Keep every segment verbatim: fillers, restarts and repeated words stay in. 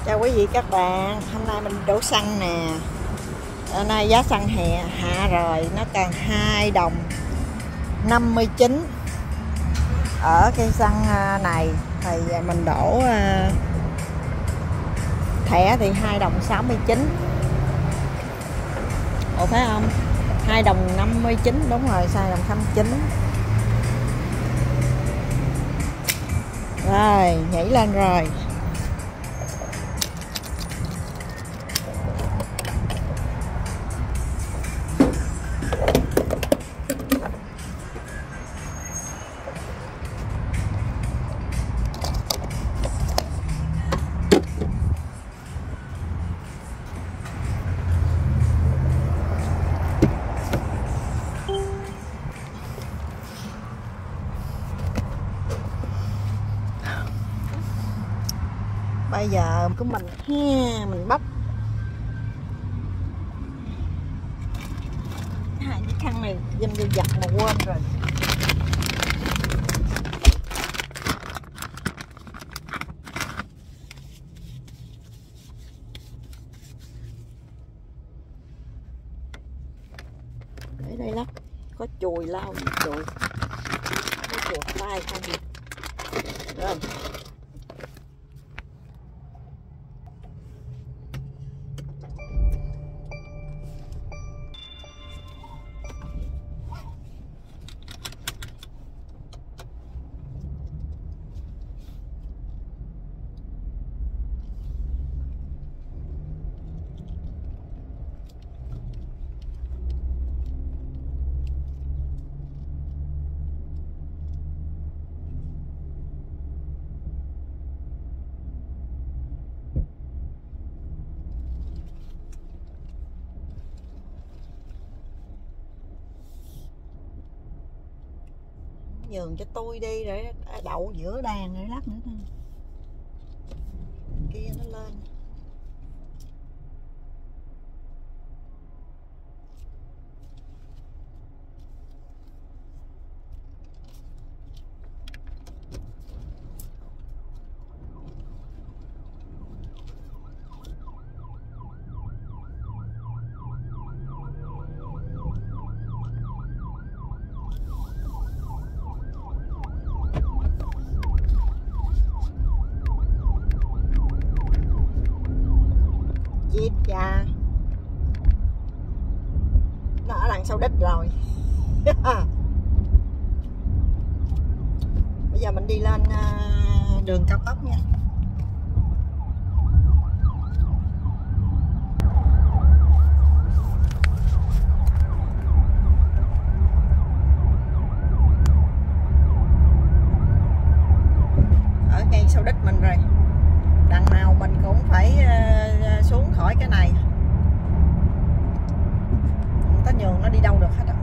Chào quý vị các bạn, hôm nay mình đổ xăng nè. Hôm nay giá xăng hè hạ rồi, nó còn hai đồng năm mươi chín. Ở cây xăng này thì mình đổ thẻ thì hai đồng sáu mươi chín. Ủa phải không? hai đồng năm mươi chín, đúng rồi, sai đồng sáu mươi chín. Rồi, nhảy lên rồi. Bây giờ của mình ha, mình bóc hai cái khăn này dâm vô giặt mà quên rồi. Để đây lắm, có chùi lau gì chùi, có chuột tay không gì. Rồi. Nhường cho tôi đi để đậu giữa đàn rồi lát nữa thôi. Kia nó lên. Chết cha, nó ở đằng sau đít rồi. Bây giờ mình đi lên đường cao tốc nha. Ở ngay sau đít mình rồi, đằng nào mình cũng phải xuống khỏi cái này, không có nhường nó đi đâu được hết á.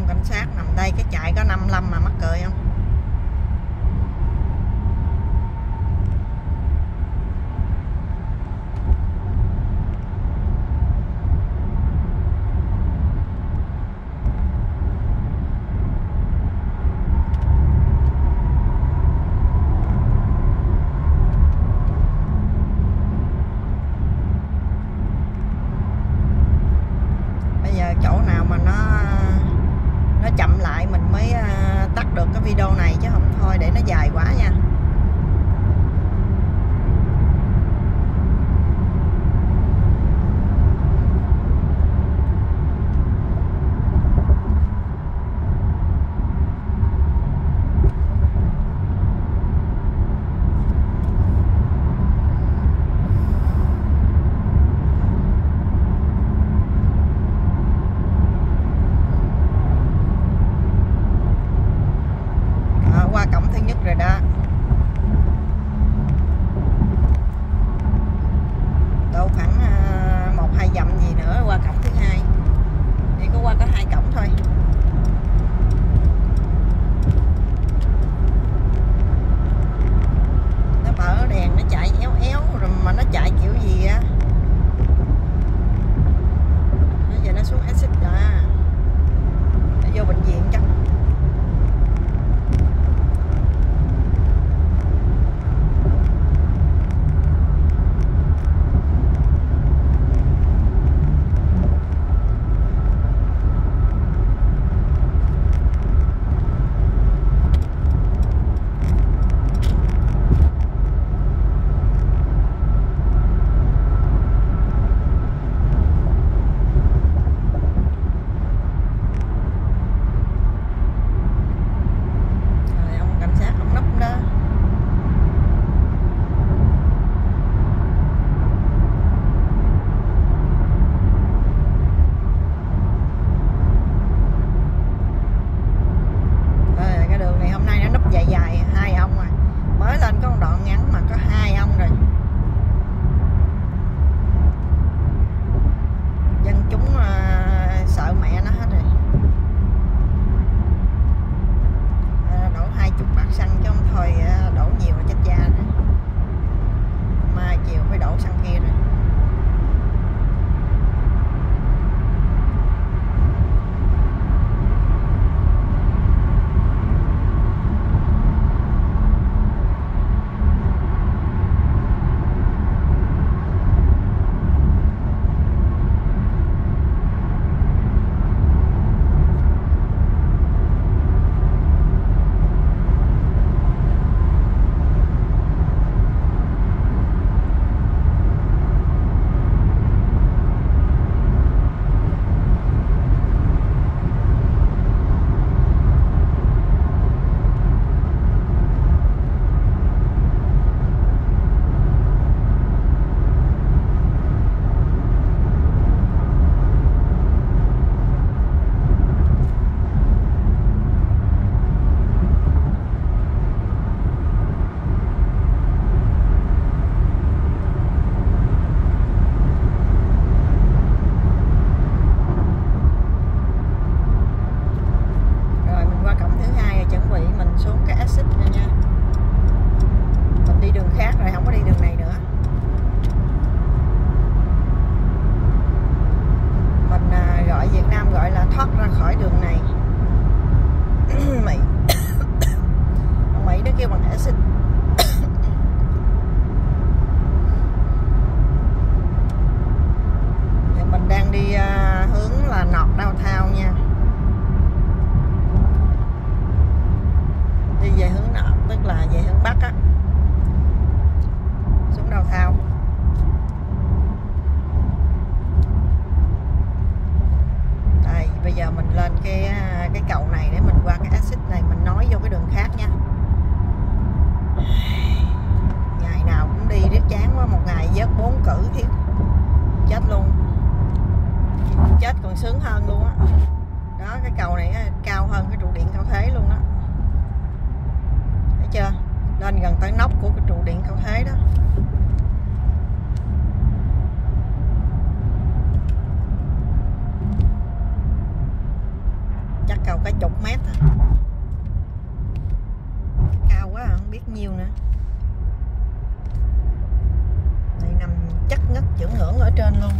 ông cảnh sát nằm đây cái chạy có năm mươi lăm mà mắc cười không? Chỗ nào mà nó nó chậm lại mình mới tắt được cái video này, chứ không thôi để nó dài quá nha. Rồi đó, đâu khoảng một hai dặm gì nữa qua cổng thứ hai, chỉ có qua có hai cổng thôi. Nó mở đèn nó chạy éo éo rồi mà nó chạy kiểu gì á, bây giờ nó xuống exit rồi, nó vô bệnh viện chắc. Sướng hơn luôn á. Đó, cái cầu này cao hơn cái trụ điện cao thế luôn đó. Thấy chưa? Lên gần tới nóc của cái trụ điện cao thế đó. Chắc cầu cả chục mét à. Cao quá không biết nhiêu nữa. Đây nằm chắc ngất chưởng ngưỡng ở trên luôn.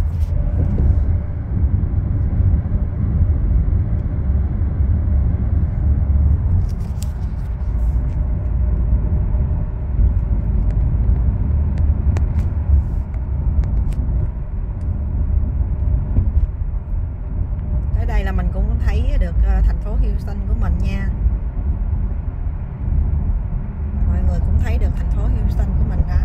Đây là mình cũng thấy được thành phố Houston của mình nha. Mọi người cũng thấy được thành phố Houston của mình đó.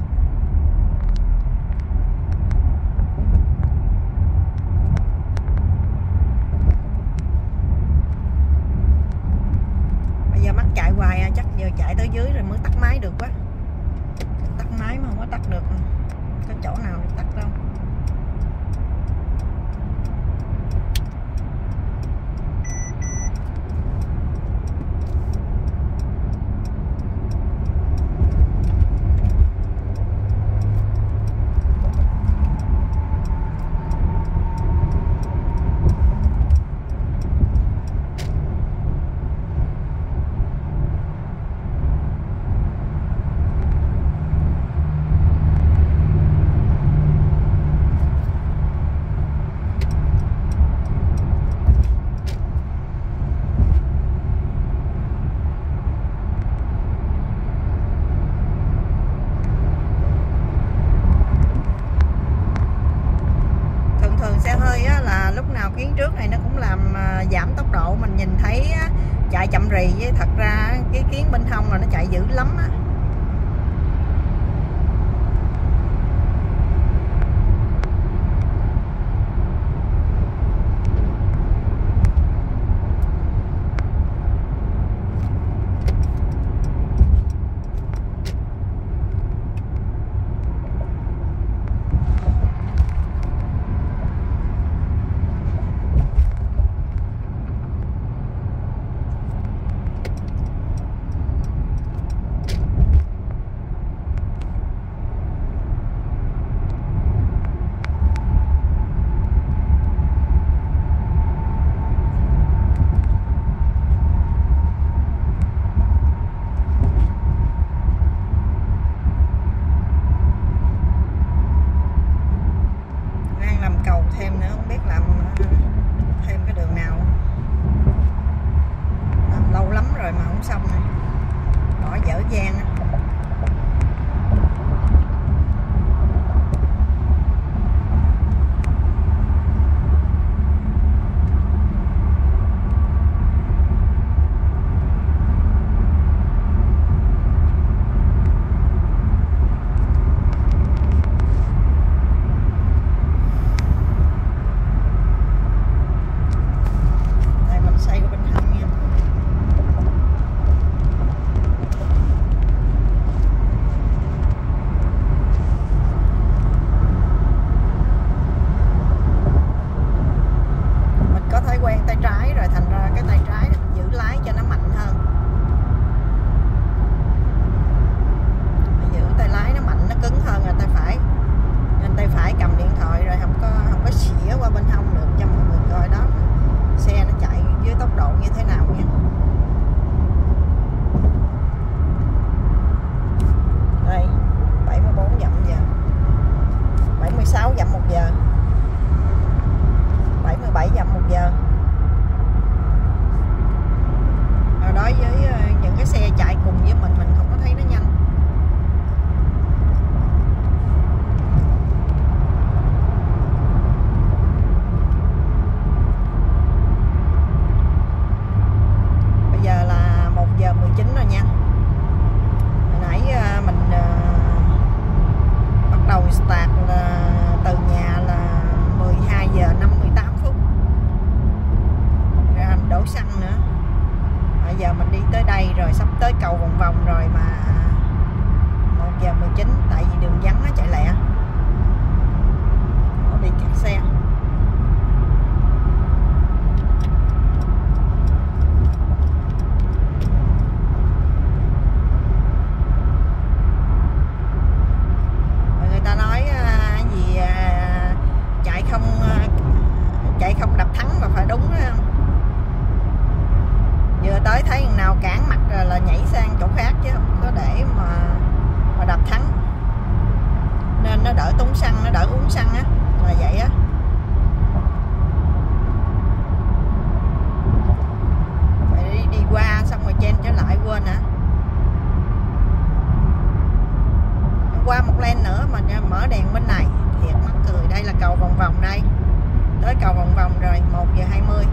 Bây giờ mắc chạy hoài chắc giờ chạy tới dưới rồi mới tắt máy được quá. Tắt máy mà không có tắt được. Có chỗ nào để tắt đâu. Kiến trước này nó cũng làm giảm tốc độ, mình nhìn thấy chạy chậm rì, với thật ra cái kiến bên hông là nó chạy dữ lắm á. Thêm nữa, không biết làm thêm cái đường nào. Làm lâu lắm rồi mà không xong này. Bỏ dở dang á. cầu vòng vòng rồi mà một giờ mười chín, tại vì đường vắng nó chạy lẹ, nó bị kẹt xe. Người ta nói gì chạy không chạy không đập thắng mà phải đúng, nhảy sang chỗ khác chứ không có để mà mà đập thắng, nên nó đỡ tốn xăng, nó đỡ uống xăng á, là vậy á. Phải đi, đi qua xong rồi chen trở lại quên hả? Qua một len nữa mà mở đèn bên này, thiệt mắc cười. Đây là cầu vòng vòng đây, tới cầu vòng vòng rồi, một giờ hai mươi.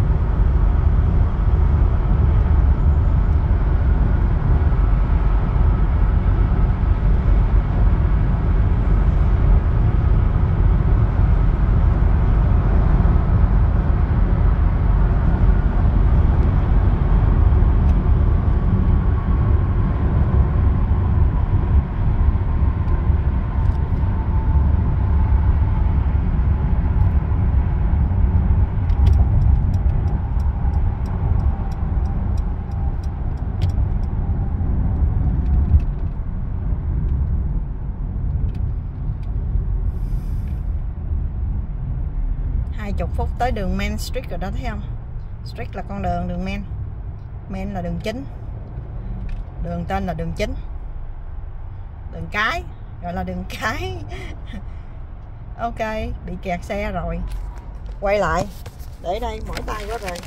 hai mươi phút tới đường Main Street rồi đó, thấy không? Street là con đường, đường Main. Main là đường chính. Đường tên là đường chính. Đường cái, gọi là đường cái. Ok, bị kẹt xe rồi. Quay lại. Để đây, mỏi tay quá rồi.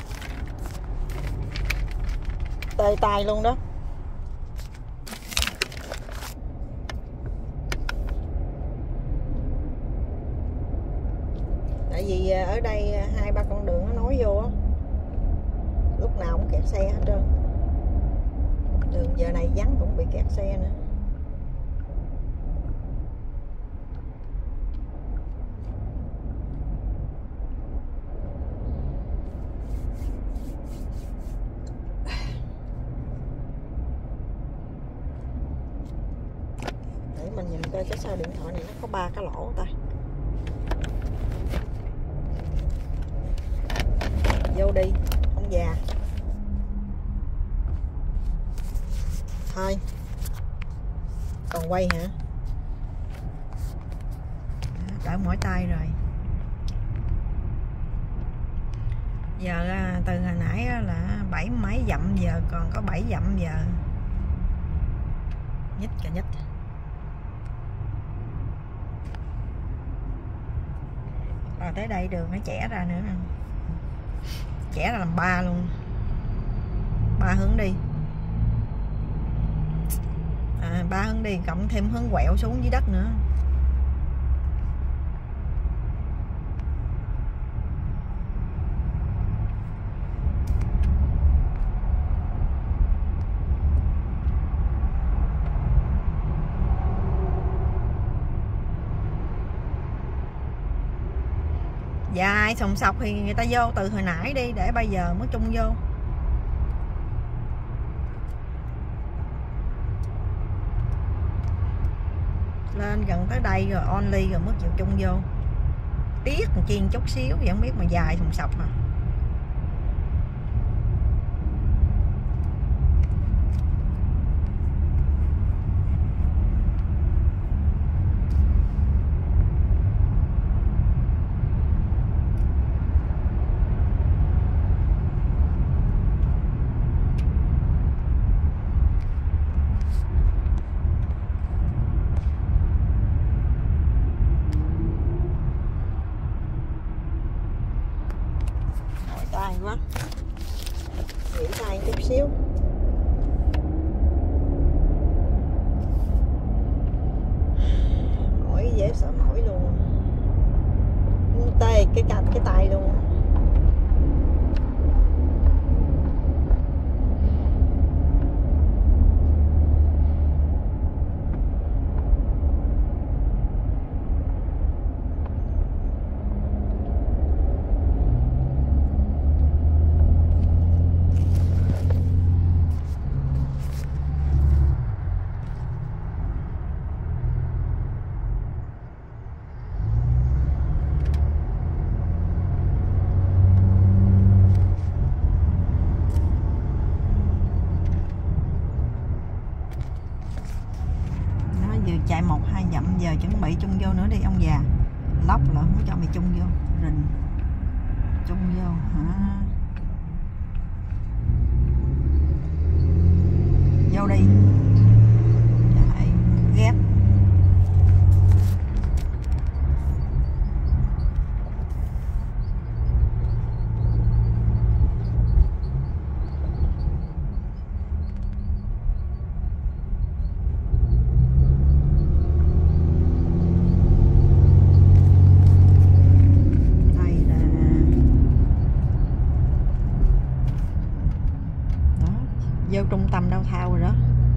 Tê tay luôn đó. Tại vì ở đây hai ba con đường nó nối vô á, lúc nào cũng kẹt xe hết trơn. Đường giờ này vắng cũng bị kẹt xe nữa. Để mình nhìn coi cái sao điện thoại này nó có ba cái lỗ ta. Vô đi, ông già. Thôi, còn quay hả? Đỡ mỏi tay rồi. Giờ từ hồi nãy là bảy mấy dặm, giờ còn có bảy dặm giờ. Nhích cả nhích. Rồi tới đây đường nó chẻ ra nữa nè. Chẻ ra làm ba luôn, ba hướng đi, à, ba hướng đi cộng thêm hướng quẹo xuống dưới đất nữa. Dài sòng sọc thì người ta vô từ hồi nãy đi, để bây giờ mới chung vô. Lên gần tới đây rồi only rồi mới chịu chung vô. Tiếc một chiên chút xíu vậy không biết mà dài sòng sọc mà. Tay quá, nghỉ tay chút xíu. Mỏi dễ sợ mỏi luôn, tay cái cạnh cái tay luôn. Chạy một hai dặm giờ chuẩn bị chung vô nữa đi ông già. Lóc là không cho mày chung vô, rình chung vô hả? Vô trung tâm downtown rồi đó.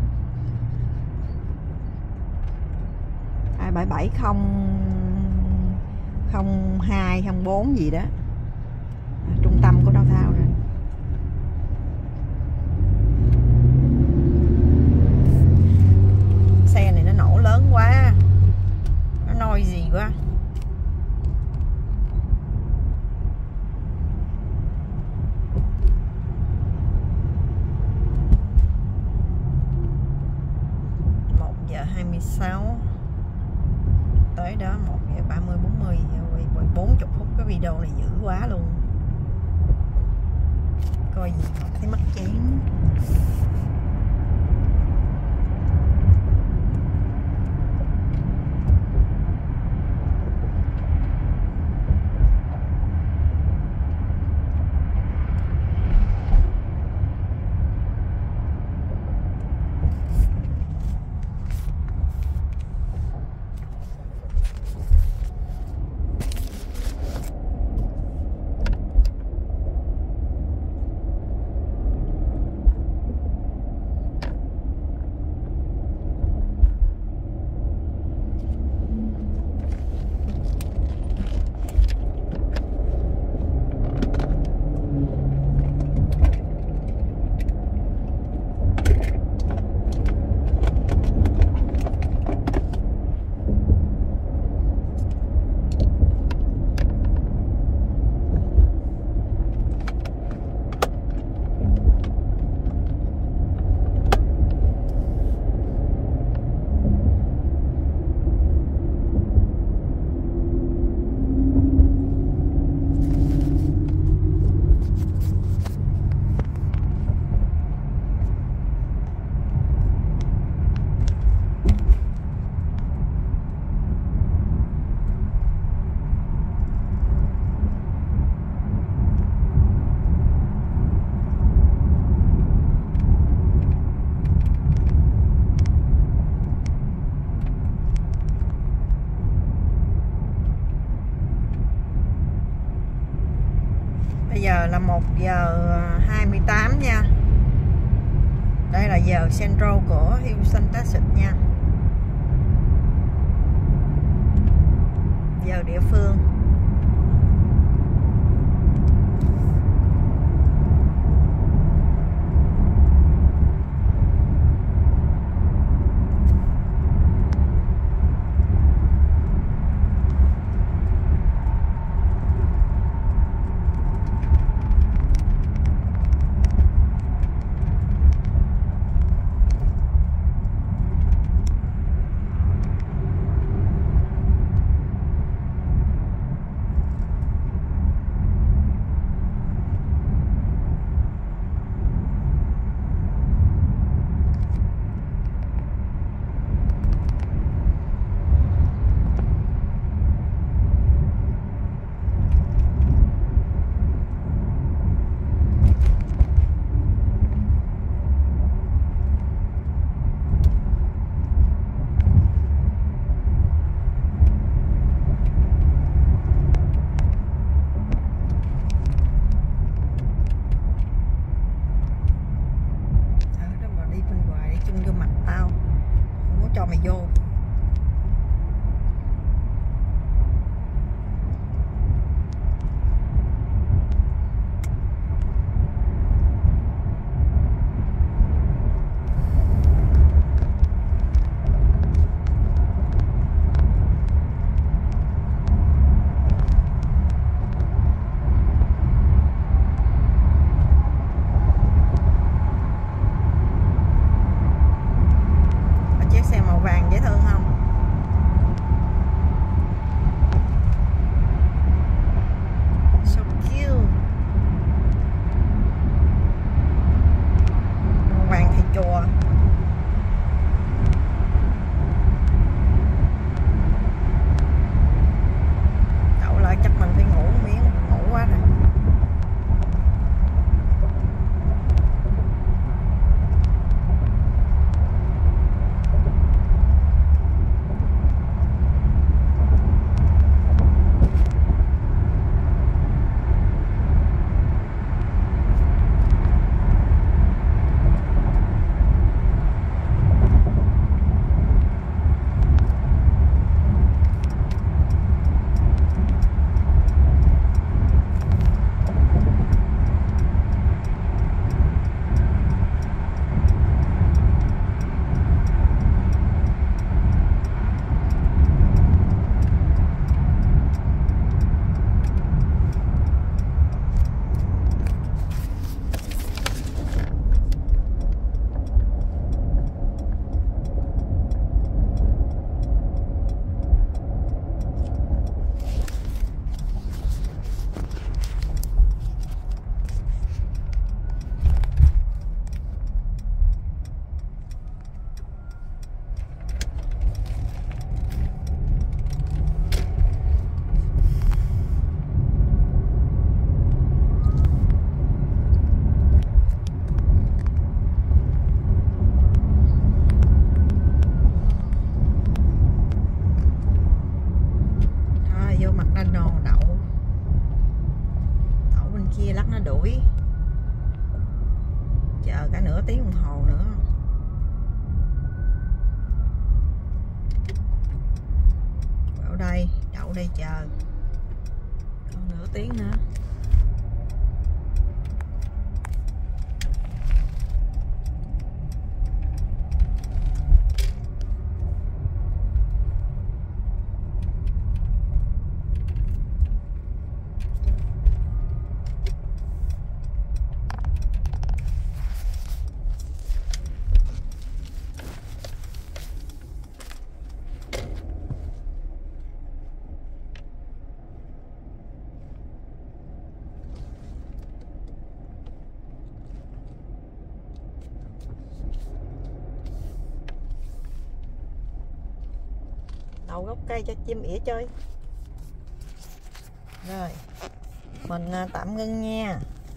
Hai bảy bảy không không hai không bốn gì đó. À, trung tâm của downtown rồi. Xe này nó nổ lớn quá, nó noi gì quá. Một giờ hai mươi sáu tới đó, một giờ ba mươi bốn mươi, bốn mươi phút. Cái video này dữ quá luôn, coi gì mà thấy mất chán. Bây giờ là một giờ hai mươi tám nha. Đây là giờ Central của Houston, Texas nha. Giờ địa phương. Cho mày vô. Chiếc xe màu vàng dễ thương. Chờ cả nửa tiếng đồng hồ nữa. Vào đây, đậu đây chờ. Còn nửa tiếng nữa. Đậu gốc cây cho chim ỉa chơi. Rồi mình tạm ngưng nha.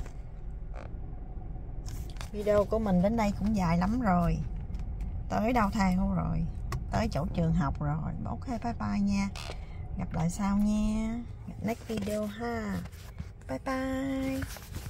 Video của mình đến đây cũng dài lắm rồi. Tới đâu thang rồi. Tới chỗ trường học rồi. Ok, bye bye nha. Gặp lại sau nha. Next video ha. Bye bye.